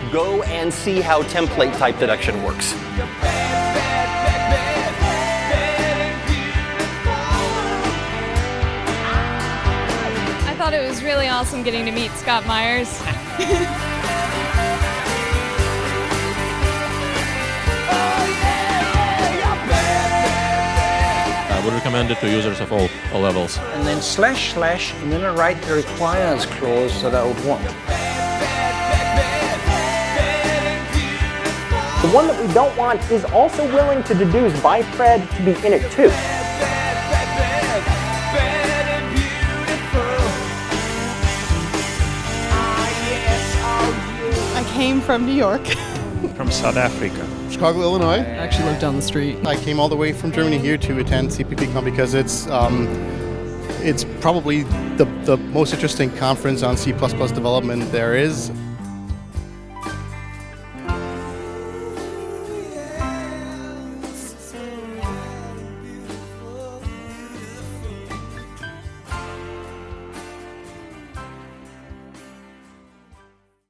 go and see how template type deduction works. I thought it was really awesome getting to meet Scott Myers. I would recommend it to users of all levels. And then // and then I write the requires clause that I would want. The one that we don't want is also willing to deduce by Fred to be in it too. I came from New York. From South Africa. Chicago, Illinois. I actually live down the street. I came all the way from Germany here to attend CppCon because it's probably the most interesting conference on C++ development there is.